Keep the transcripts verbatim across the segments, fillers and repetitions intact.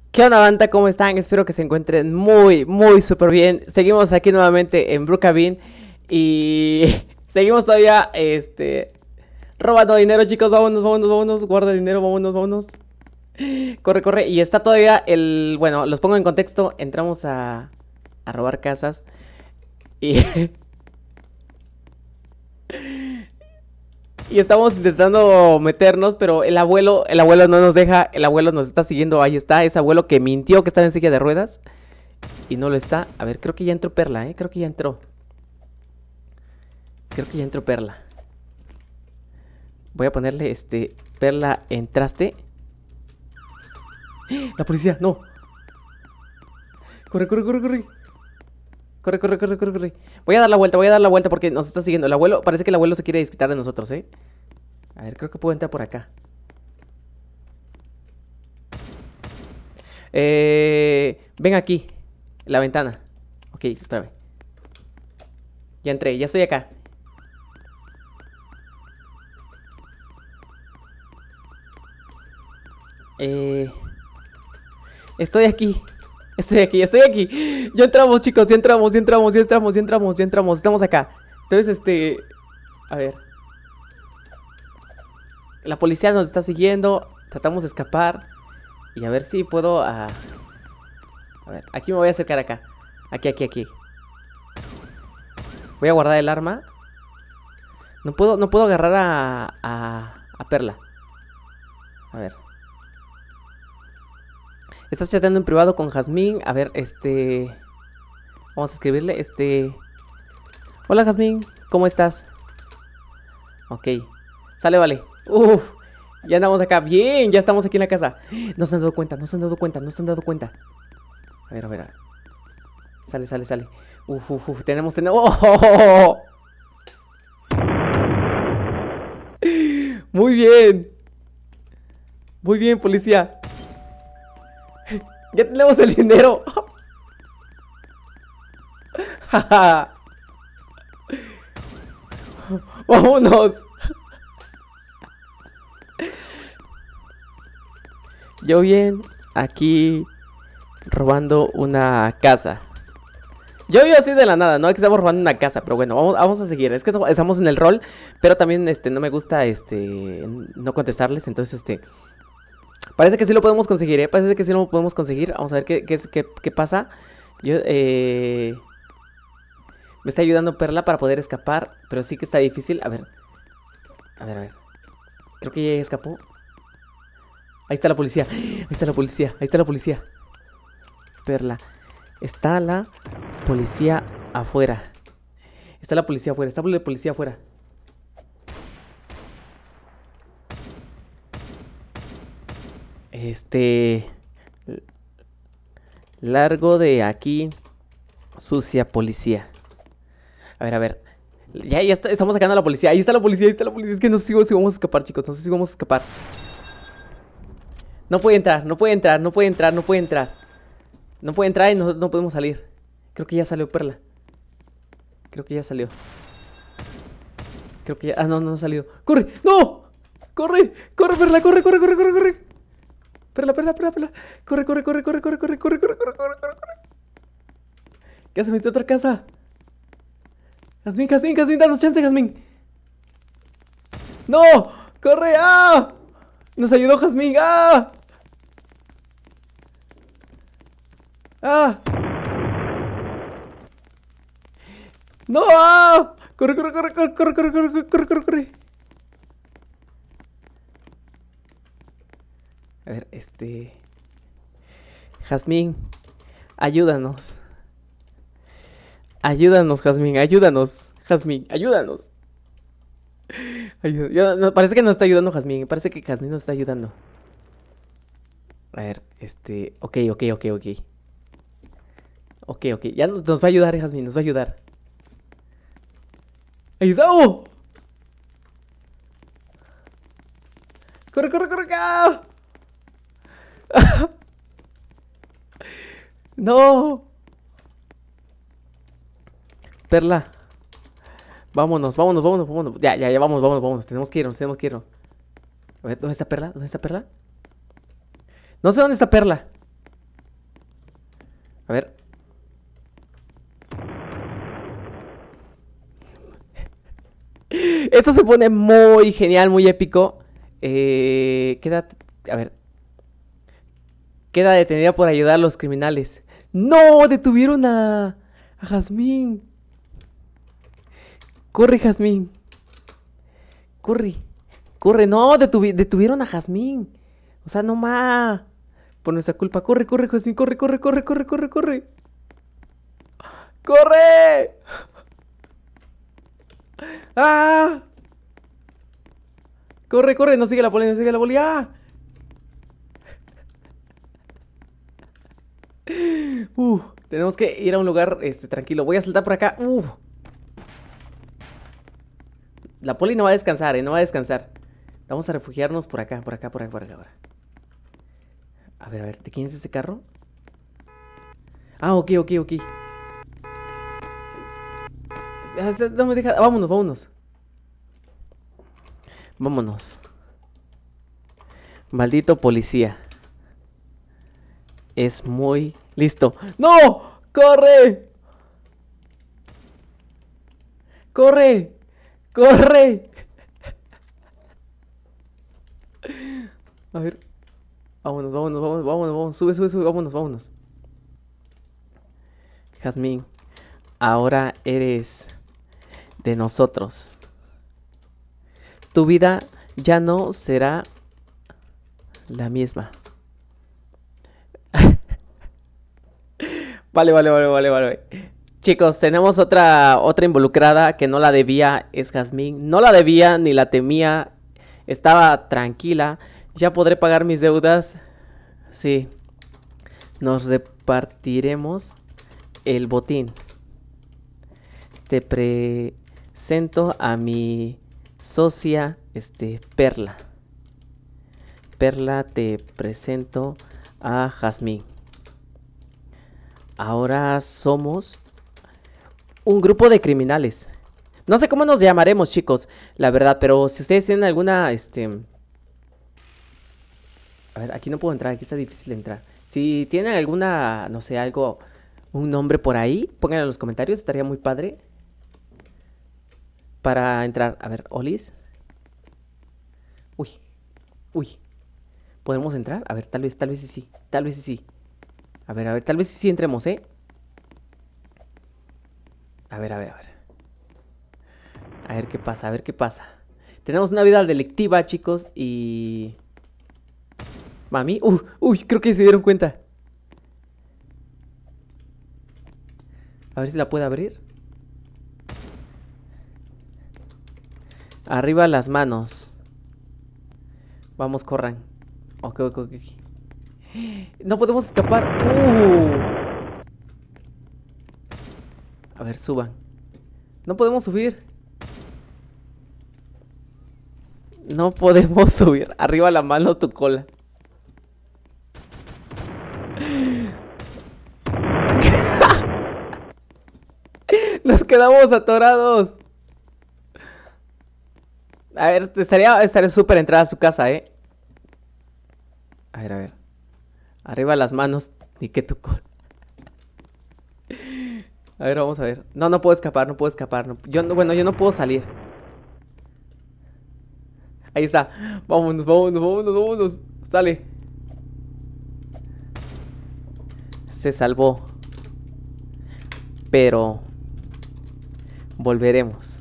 ¿Qué onda, banda? ¿Cómo están? Espero que se encuentren muy, muy súper bien. Seguimos aquí nuevamente en Brookhaven y seguimos todavía, este, robando dinero, chicos. Vámonos, vámonos, vámonos. Guarda dinero, vámonos, vámonos. Corre, corre. Y está todavía el, bueno, los pongo en contexto. Entramos a, a robar casas y y estamos intentando meternos, pero el abuelo, el abuelo no nos deja. El abuelo nos está siguiendo. Ahí está, ese abuelo que mintió que estaba en silla de ruedas. Y no lo está. A ver, creo que ya entró Perla, ¿eh? Creo que ya entró. Creo que ya entró Perla. Voy a ponerle, este... Perla, ¿entraste? La policía, no. Corre, corre, corre, corre. Corre, corre, corre, corre, corre. Voy a dar la vuelta, voy a dar la vuelta porque nos está siguiendo. El abuelo, parece que el abuelo se quiere desquitar de nosotros, ¿eh? A ver, creo que puedo entrar por acá. Eh... Ven aquí. La ventana. Ok, espérame. Ya entré, ya estoy acá. Eh... Estoy aquí. Estoy aquí, estoy aquí. Ya entramos, chicos, ya entramos, ya entramos, ya entramos, ya entramos, ya entramos. Estamos acá. Entonces, este... A ver. La policía nos está siguiendo. Tratamos de escapar. Y a ver si puedo... Uh... A ver, aquí me voy a acercar acá. Aquí, aquí, aquí. Voy a guardar el arma. No puedo, no puedo agarrar a... A, a Perla. A ver. Estás chateando en privado con Jazmín. A ver, este... Vamos a escribirle, este... Hola, Jazmín, ¿cómo estás? Ok. Sale, vale. Uf, ya andamos acá. Bien, ya estamos aquí en la casa. No se han dado cuenta, no se han dado cuenta, no se han dado cuenta. A ver, a ver. A ver. Sale, sale, sale. Uf, uf, uf. Tenemos, tenemos... ¡Oh, oh, oh, oh! Muy bien. Muy bien, policía. Ya tenemos el dinero. Vámonos. Yo bien, aquí robando una casa. Yo vivo así de la nada, no es que estamos robando una casa, pero bueno, vamos, vamos a seguir. Es que estamos en el rol, pero también este no me gusta este no contestarles, entonces este parece que sí lo podemos conseguir, ¿eh? Parece que sí lo podemos conseguir. Vamos a ver qué, qué, qué, qué pasa. Yo, eh... Me está ayudando Perla para poder escapar, pero sí que está difícil. A ver. A ver, a ver. Creo que ya escapó. Ahí está la policía. Ahí está la policía. Ahí está la policía. Perla. Está la policía afuera. Está la policía afuera. Está la policía afuera. Este... Largo de aquí. Sucia policía. A ver, a ver. Ya, ya está, estamos sacando a la policía. Ahí está la policía, ahí está la policía. Es que no sé si vamos a escapar, chicos. No sé si vamos a escapar. No puede entrar, no puede entrar, no puede entrar, no puede entrar. No puede entrar y no, no podemos salir. Creo que ya salió Perla. Creo que ya salió. Creo que ya... Ah, no, no ha salido. ¡Corre! ¡No! ¡Corre! ¡Corre, Perla! ¡Corre, corre, corre, corre, corre! Perla, Perla, Perla, Perla. Corre, corre, corre, corre, corre, corre, corre, corre, corre, corre, corre, corre. Ya se metió a otra casa. Jazmín, Jazmín, Jazmín, danos chance, Jazmín. ¡No! ¡Corre! ¡Ah! Nos ayudó Jazmín. ¡Ah! ¡Ah! ¡No! ¡Ah! ¡Corre, corre, corre, corre, corre, corre, corre, corre, corre, corre! A ver, este... Jazmín, ayúdanos. Ayúdanos, Jazmín, ayúdanos. Jazmín, ayúdanos. Ayúdanos. Yo, no, parece que nos está ayudando Jazmín. Parece que Jazmín nos está ayudando. A ver, este... Ok, ok, ok, ok. Ok, ok. Ya nos, nos va a ayudar, Jazmín, nos va a ayudar. ¡Ahí está! ¡Oh! ¡Corre, corre, corre! ¡Ah! ¡No! Perla. Vámonos, vámonos, vámonos, vámonos. Ya, ya, ya, vamos, vamos, vamos. Tenemos que irnos, tenemos que irnos. A ver, ¿dónde está Perla? ¿Dónde está Perla? No sé dónde está Perla. Esto se pone muy genial, muy épico. Eh, queda... A ver. Queda detenida por ayudar a los criminales. ¡No! Detuvieron a... A Jazmín. Corre, Jazmín. Corre. Corre. No, detuvi... detuvieron a Jazmín. O sea, no más. Por nuestra culpa. Corre, corre, Jazmín. Corre, corre, corre, corre, corre, corre. ¡Corre! ¡Ah! Corre, corre. No sigue la poli, no sigue la poli. ¡Ah! Uh, tenemos que ir a un lugar este, tranquilo. Voy a saltar por acá. Uh. La poli no va a descansar, eh. No va a descansar. Vamos a refugiarnos por acá, por acá, por acá, por acá. A ver, a ver. ¿De quién es ese carro? Ah, ok, ok, ok. No me deja. Vámonos, vámonos. Vámonos. Maldito policía. Es muy listo. ¡No! ¡Corre! ¡Corre! ¡Corre! A ver. Vámonos, vámonos, vámonos, vámonos, vámonos. Sube, sube, sube, vámonos, vámonos. Jazmín, ahora eres de nosotros. Tu vida ya no será la misma. Vale, vale, vale, vale, vale. Chicos, tenemos otra otra involucrada que no la debía, es Jazmín. No la debía ni la temía. Estaba tranquila. Ya podré pagar mis deudas. Sí. Nos repartiremos el botín. Te presento a mi socia, este, Perla. Perla, te presento a Jazmín. Ahora somos un grupo de criminales. No sé cómo nos llamaremos, chicos, la verdad, pero si ustedes tienen alguna, este... A ver, aquí no puedo entrar, aquí está difícil entrar. Si tienen alguna, no sé, algo, un nombre por ahí, pónganlo en los comentarios, estaría muy padre. Para entrar, a ver, Olis. Uy, uy. ¿Podemos entrar? A ver, tal vez, tal vez sí, sí, tal vez sí, sí. A ver, a ver, tal vez sí, sí entremos, ¿eh? A ver, a ver, a ver. A ver qué pasa, a ver qué pasa. Tenemos una vida delictiva, chicos, y... Mami, uy, uy, creo que se dieron cuenta. A ver si la puedo abrir. Arriba las manos. Vamos, corran. Ok, ok, ok. No podemos escapar. Uh. A ver, suban. No podemos subir. No podemos subir. Arriba la mano, tu cola. Nos quedamos atorados. A ver, estaría estaría súper entrada a su casa, ¿eh? A ver, a ver. Arriba las manos. Ni que tu cola. A ver, vamos a ver. No, no puedo escapar, no puedo escapar. No, yo no, bueno, yo no puedo salir. Ahí está. Vámonos, vámonos, vámonos, vámonos. Sale. Se salvó. Pero volveremos.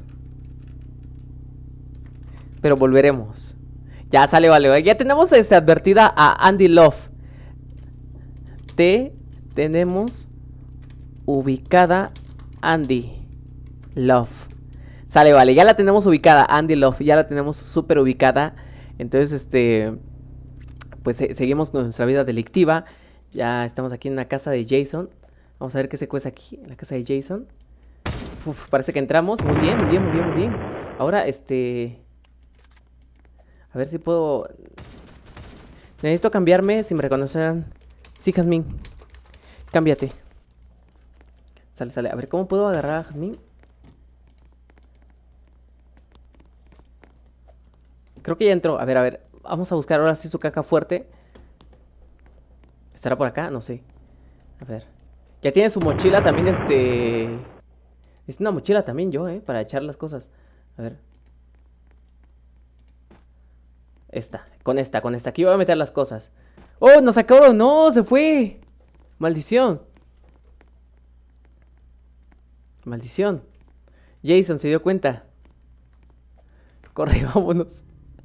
Pero volveremos. Ya sale, vale. Ya tenemos este, advertida a Andy Love. Te tenemos ubicada Andy Love. Sale, vale. Ya la tenemos ubicada, Andy Love. Ya la tenemos súper ubicada. Entonces, este... Pues se seguimos con nuestra vida delictiva. Ya estamos aquí en la casa de Jason. Vamos a ver qué se cuece aquí, en la casa de Jason. Uf, parece que entramos. Muy bien, muy bien, muy bien, muy bien. Ahora, este... A ver si puedo... Necesito cambiarme, si me reconocen. Sí, Jazmín. Cámbiate. Sale, sale. A ver, ¿cómo puedo agarrar a Jazmín? Creo que ya entró. A ver, a ver. Vamos a buscar ahora sí su caja fuerte. ¿Estará por acá? No sé. A ver. Ya tiene su mochila también, este... Es una mochila también yo, ¿eh? Para echar las cosas. A ver. Esta, con esta, con esta. Aquí voy a meter las cosas. ¡Oh, nos sacó! ¡No! ¡Se fue! ¡Maldición! ¡Maldición! Jason se dio cuenta. Corre, vámonos.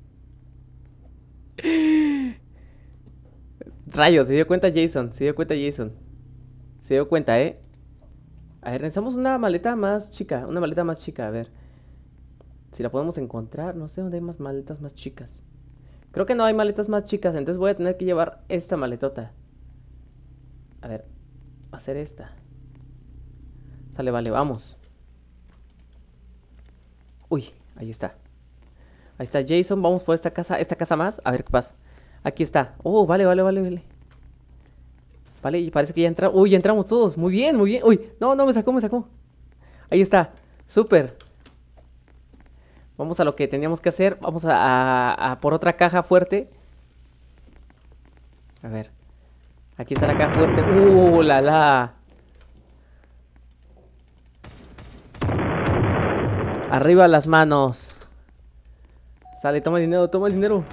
Rayos, se dio cuenta Jason. Se dio cuenta Jason. Se dio cuenta, ¿eh? A ver, necesitamos una maleta más chica. Una maleta más chica, a ver. Si la podemos encontrar. No sé dónde hay más maletas más chicas. Creo que no hay maletas más chicas. Entonces voy a tener que llevar esta maletota. A ver. Va a ser esta. Sale, vale, vamos. Uy, ahí está. Ahí está Jason. Vamos por esta casa. Esta casa más. A ver qué pasa. Aquí está. Oh, vale, vale, vale, vale. Vale, y parece que ya entramos. Uy, ya entramos todos. Muy bien, muy bien. Uy, no, no, me sacó, me sacó. Ahí está. Súper. Vamos a lo que teníamos que hacer. Vamos a, a, a por otra caja fuerte. A ver. Aquí está la caja fuerte. Uh, la la. Arriba las manos. Sale, toma el dinero, toma el dinero.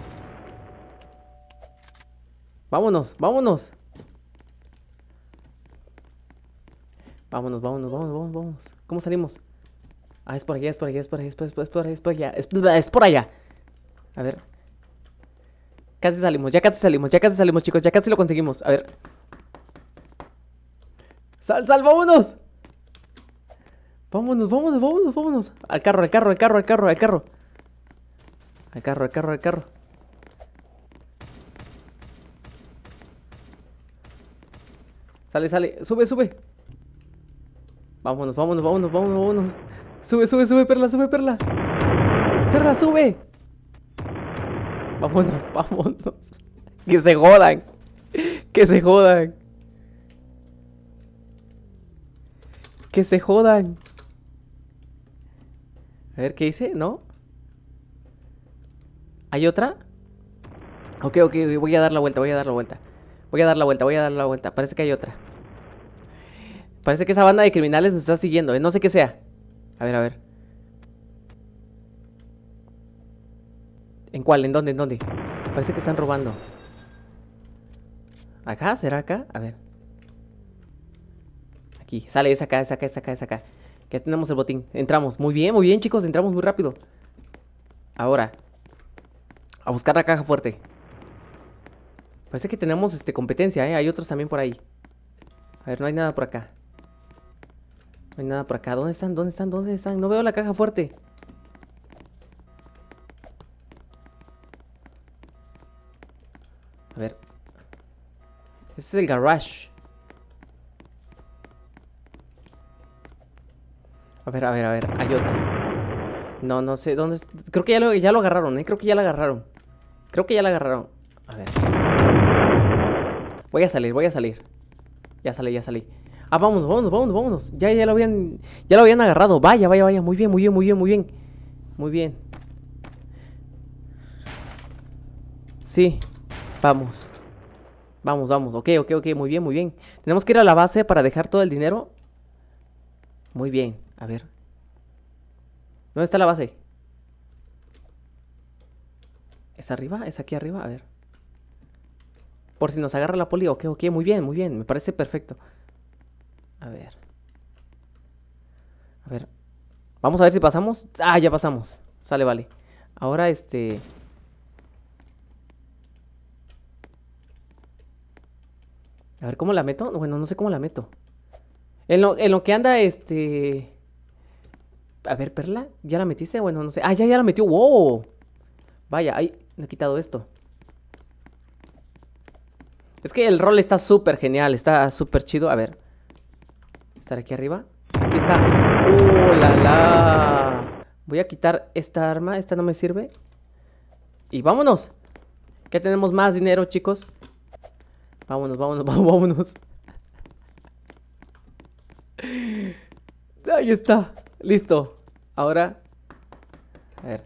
Vámonos, vámonos. Vámonos, vámonos, vámonos, vámonos, vámonos. ¿Cómo salimos? Ah, es por allá, es por allá, es por allá, es por, es por, es por allá, es por allá, es, es por allá. A ver. Casi salimos, ya casi salimos, ya casi salimos, chicos, ya casi lo conseguimos. A ver. Sal, sal, vámonos. Vámonos, vámonos, vámonos, vámonos. Al carro, al carro, al carro, al carro, al carro. Al carro, al carro, al carro. Sale, sale, sube, sube. Vámonos, vámonos, vámonos, vámonos, vámonos. Sube, sube, sube, Perla, sube, Perla. Perla, sube. Vámonos, vámonos. Que se jodan. Que se jodan. Que se jodan. A ver, ¿qué dice? ¿No? ¿Hay otra? Ok, ok, voy a dar la vuelta, voy a dar la vuelta. Voy a dar la vuelta, voy a dar la vuelta. Parece que hay otra. Parece que esa banda de criminales nos está siguiendo, ¿eh? No sé qué sea. A ver, a ver. ¿En cuál? ¿En dónde? ¿En dónde? Parece que están robando. ¿Acá? ¿Será acá? A ver. Aquí. Sale, es acá, es acá, es acá, es acá. Ya tenemos el botín. Entramos. Muy bien, muy bien, chicos. Entramos muy rápido. Ahora. A buscar la caja fuerte. Parece que tenemos este, competencia, ¿eh? Hay otros también por ahí. A ver, no hay nada por acá. No hay nada por acá. ¿Dónde están? ¿Dónde están? ¿Dónde están? No veo la caja fuerte. A ver. Ese es el garage. A ver, a ver, a ver. Hay otra. No, no sé. ¿Dónde? Creo que ya lo, ya lo agarraron, ¿eh? Creo que ya la agarraron. Creo que ya la agarraron. A ver. Voy a salir, voy a salir. Ya salí, ya salí. Ah, vámonos, vámonos, vámonos, vámonos. Ya, ya lo habían. Ya lo habían agarrado. Vaya, vaya, vaya. Muy bien, muy bien, muy bien, muy bien. Muy bien. Sí. Vamos. Vamos, vamos. Ok, ok, ok. Muy bien, muy bien. Tenemos que ir a la base para dejar todo el dinero. Muy bien. A ver. ¿Dónde está la base? ¿Es arriba? ¿Es aquí arriba? A ver. Por si nos agarra la poli. Ok, ok. Muy bien, muy bien. Me parece perfecto. A ver. A ver. Vamos a ver si pasamos. Ah, ya pasamos. Sale, vale. Ahora este... A ver, ¿cómo la meto? Bueno, no sé cómo la meto. En lo, en lo que anda, este... A ver, Perla, ¿ya la metiste? Bueno, no sé. Ah, ya, ya la metió. ¡Wow! Vaya, ahí, me he quitado esto. Es que el rol está súper genial, está súper chido. A ver. ¿Estar aquí arriba? Aquí está. ¡Uh, la, la! Voy a quitar esta arma, esta no me sirve. Y vámonos. Que tenemos más dinero, chicos. Vámonos, vámonos, vámonos. Ahí está. Listo. Ahora. A ver.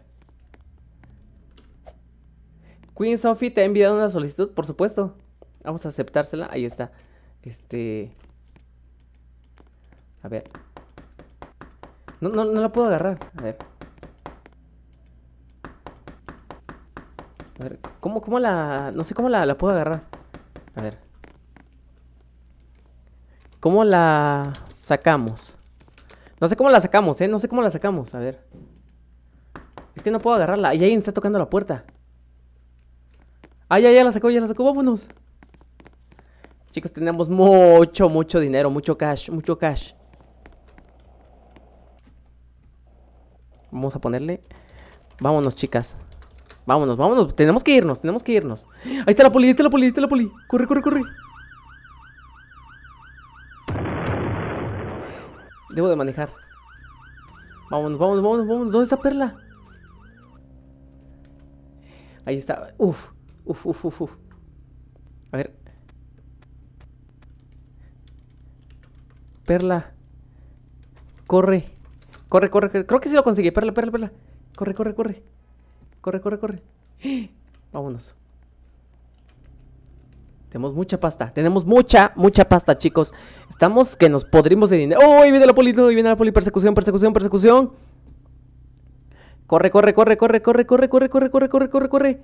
Queen Sophie te ha enviado una solicitud, por supuesto. Vamos a aceptársela. Ahí está. Este. A ver. No, no, no la puedo agarrar. A ver. A ver, ¿cómo, cómo la...? No sé cómo la, la puedo agarrar. A ver. ¿Cómo la sacamos? No sé cómo la sacamos, ¿eh? No sé cómo la sacamos. A ver. Es que no puedo agarrarla. Y alguien está tocando la puerta. Ah, ya, ya la sacó, ya la sacó. Vámonos. Chicos, tenemos mucho, mucho dinero. Mucho cash, mucho cash. Vamos a ponerle... Vámonos, chicas. Vámonos, vámonos. Tenemos que irnos, tenemos que irnos. Ahí está la poli, ahí está la poli, ahí está la poli. Corre, corre, corre. Debo de manejar. Vámonos, vámonos, vámonos, vámonos. ¿Dónde está Perla? Ahí está. Uf, uf, uf, uf, uf. A ver. Perla. Corre. Corre, corre, corre. Creo que sí lo conseguí. Perla, perla, perla. Corre, corre, corre. Corre, corre, corre. Vámonos. Tenemos mucha pasta. Tenemos mucha, mucha pasta, chicos. Estamos que nos podrimos de dinero. ¡Oh! Ahí viene la poli. No, ahí viene la poli. Persecución, persecución, persecución. Corre, corre, corre, corre, corre, corre, corre, corre, corre, corre, corre, corre.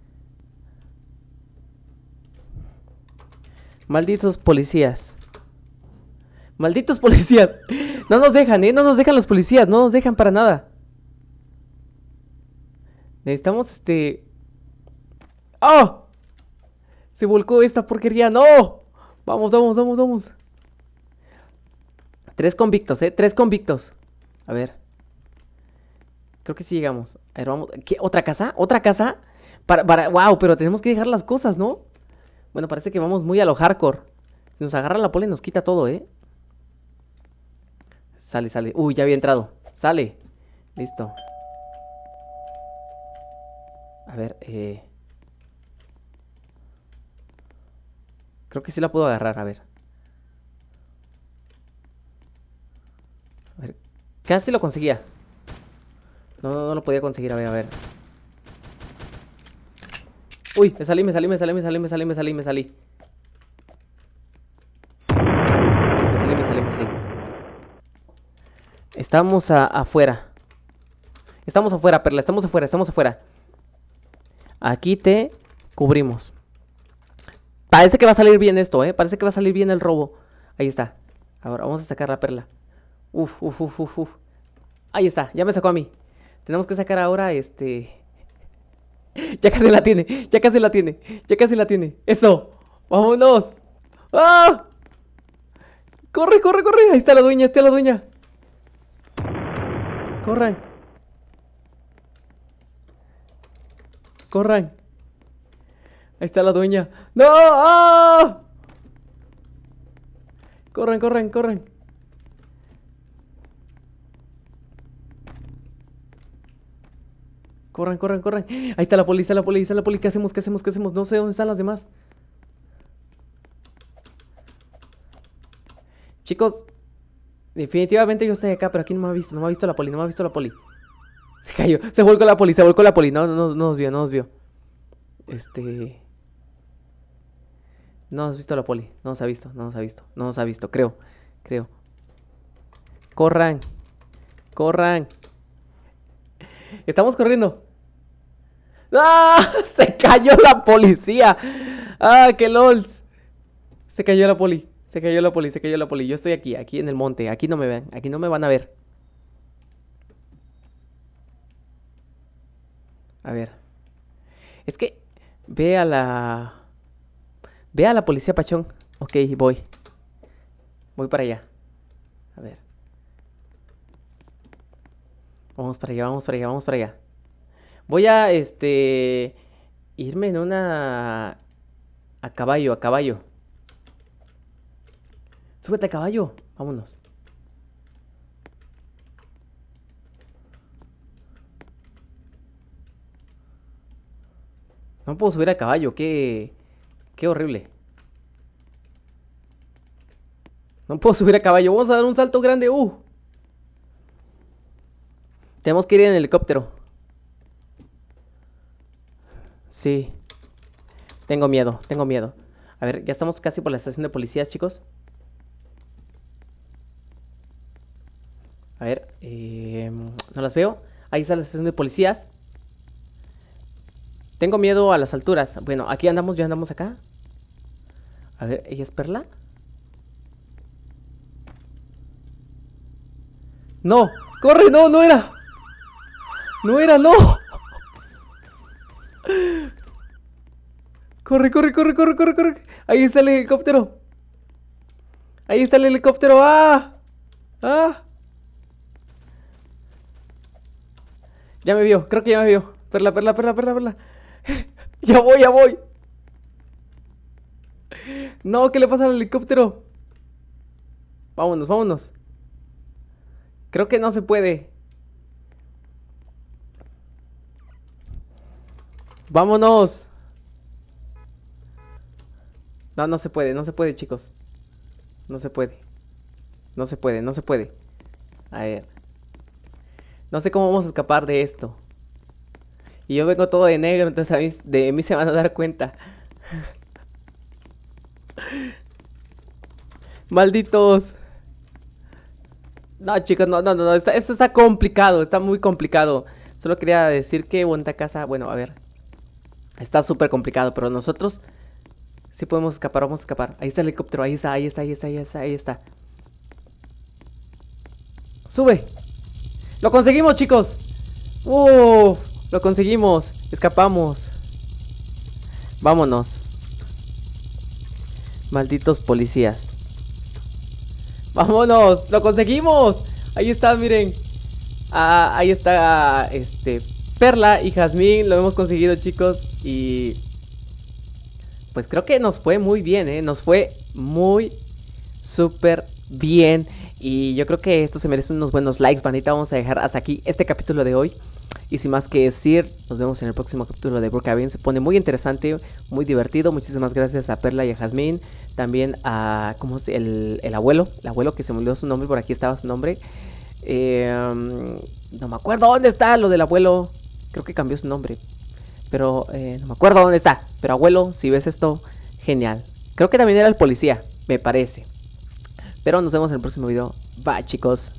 Malditos policías. Malditos policías. No nos dejan, eh. No nos dejan los policías. No nos dejan para nada. Necesitamos este... ¡Oh! Se volcó esta porquería. ¡No! Vamos, vamos, vamos, vamos. Tres convictos, eh. Tres convictos. A ver. Creo que sí llegamos. A ver, vamos. ¿Qué? ¿Otra casa? ¿Otra casa? Para, para... Wow, pero tenemos que dejar las cosas, ¿no? Bueno, parece que vamos muy a lo hardcore. Si nos agarra la poli nos quita todo, ¿eh? Sale, sale. Uy, ya había entrado. Sale. Listo. A ver, eh... creo que sí la puedo agarrar, a ver. A ver. Casi lo conseguía. No, no, no lo podía conseguir, a ver, a ver. Uy, me salí, me salí, me salí, me salí, me salí, me salí, me salí. Me salí, me salí, me salí. Estamos a, afuera. Estamos afuera, Perla, estamos afuera, estamos afuera. Aquí te cubrimos. Parece que va a salir bien esto, eh. Parece que va a salir bien el robo. Ahí está. Ahora vamos a sacar la Perla. Uf, uf, uf, uf, uf. Ahí está, ya me sacó a mí. Tenemos que sacar ahora este... Ya casi la tiene, ya casi la tiene, ya casi la tiene. Eso, vámonos. ¡Ah! Corre, corre, corre. Ahí está la dueña, ahí está la dueña. Corran. Corran. Ahí está la dueña. ¡No! ¡Ah! Corran, corran, corran. Corran, corran, corran. Ahí está la poli, está la poli, está la poli. ¿Qué hacemos? ¿Qué hacemos? ¿Qué hacemos? No sé dónde están las demás. Chicos, definitivamente yo estoy acá, pero aquí no me ha visto, no me ha visto la poli, no me ha visto la poli. Se cayó, se volcó la poli, se volcó la poli. No, no, no, no nos vio, no nos vio. Este... No nos ha visto la poli, no nos ha visto, no nos ha visto, no nos ha visto, creo, creo. Corran, corran. Estamos corriendo. ¡Ah! Se cayó la policía. ¡Ah, qué lols! Se cayó la poli, se cayó la poli, se cayó la poli. Yo estoy aquí, aquí en el monte, aquí no me ven, aquí no me van a ver. A ver. Es que ve a la... Ve a la policía, Pachón. Ok, voy. Voy para allá. A ver. Vamos para allá, vamos para allá, vamos para allá. Voy a, este... irme en una... A caballo, a caballo. Súbete a caballo. Vámonos. No puedo subir a caballo, qué... Qué horrible. No puedo subir a caballo. Vamos a dar un salto grande. Uh. Tenemos que ir en helicóptero. Sí. Tengo miedo, tengo miedo. A ver, ya estamos casi por la estación de policías, chicos. A ver, eh, no las veo. Ahí está la estación de policías. Tengo miedo a las alturas. Bueno, aquí andamos, ya andamos acá. A ver, ¿ella es Perla? ¡No! ¡Corre! ¡No, no era! ¡No era, no! ¡Corre, corre, corre, corre, corre, corre! Ahí está el helicóptero. Ahí está el helicóptero. ¡Ah! ¡Ah! Ya me vio, creo que ya me vio. Perla, perla, perla, perla, perla. Ya voy, ya voy. No, ¿qué le pasa al helicóptero? Vámonos, vámonos. Creo que no se puede. Vámonos. No, no se puede, no se puede, chicos. No se puede. No se puede, no se puede. A ver. No sé cómo vamos a escapar de esto. Y yo vengo todo de negro, entonces a mí, de mí se van a dar cuenta. Malditos. No, chicos, no, no, no, no. Está, esto está complicado, está muy complicado. Solo quería decir que bonita casa. Bueno, a ver. Está súper complicado, pero nosotros sí podemos escapar, vamos a escapar. Ahí está el helicóptero, ahí está, ahí está, ahí está, ahí está, ahí está. ¡Sube! ¡Lo conseguimos, chicos! ¡Uh! Lo conseguimos. Escapamos. Vámonos. Malditos policías. ¡Vámonos! ¡Lo conseguimos! Ahí está, miren. Ah, ahí está este Perla y Jazmín. Lo hemos conseguido, chicos. Y pues creo que nos fue muy bien, ¿eh? Nos fue muy súper bien. Y yo creo que esto se merece unos buenos likes, bandita. Vamos a dejar hasta aquí este capítulo de hoy. Y sin más que decir, nos vemos en el próximo capítulo de Brookhaven. Se pone muy interesante, muy divertido. Muchísimas gracias a Perla y a Jazmín. También a, ¿cómo es? El, el abuelo. El abuelo que se me olvidó su nombre, por aquí estaba su nombre. Eh, no me acuerdo dónde está lo del abuelo. Creo que cambió su nombre. Pero eh, no me acuerdo dónde está. Pero abuelo, si ves esto, genial. Creo que también era el policía, me parece. Pero nos vemos en el próximo video. Bye, chicos.